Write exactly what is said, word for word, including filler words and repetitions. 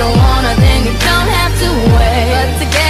don't wanna, then you don't have to wait. But together